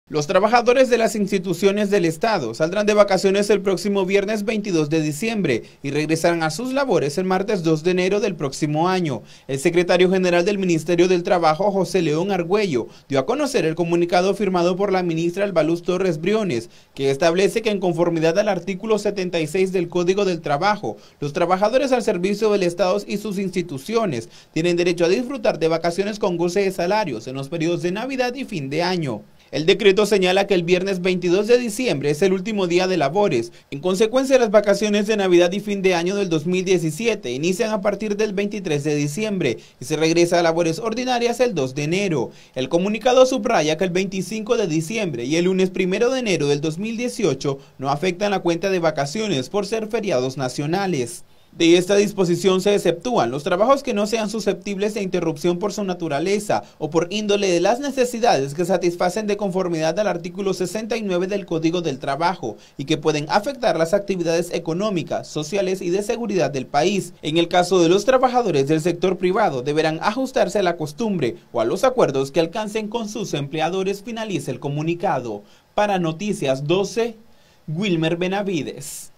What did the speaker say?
Los trabajadores de las instituciones del Estado saldrán de vacaciones el próximo viernes 22 de diciembre y regresarán a sus labores el martes 2 de enero del próximo año. El secretario general del Ministerio del Trabajo, José León Argüello, dio a conocer el comunicado firmado por la ministra Albaluz Torres Briones, que establece que en conformidad al artículo 76 del Código del Trabajo, los trabajadores al servicio del Estado y sus instituciones tienen derecho a disfrutar de vacaciones con goce de salarios en los periodos de Navidad y fin de año. El decreto señala que el viernes 22 de diciembre es el último día de labores. En consecuencia, las vacaciones de Navidad y fin de año del 2017 inician a partir del 23 de diciembre y se regresa a labores ordinarias el 2 de enero. El comunicado subraya que el 25 de diciembre y el lunes 1 de enero del 2018 no afectan la cuenta de vacaciones por ser feriados nacionales. De esta disposición se exceptúan los trabajos que no sean susceptibles de interrupción por su naturaleza o por índole de las necesidades que satisfacen de conformidad al artículo 69 del Código del Trabajo y que pueden afectar las actividades económicas, sociales y de seguridad del país. En el caso de los trabajadores del sector privado, deberán ajustarse a la costumbre o a los acuerdos que alcancen con sus empleadores, finaliza el comunicado. Para Noticias 12, Wilmer Benavides.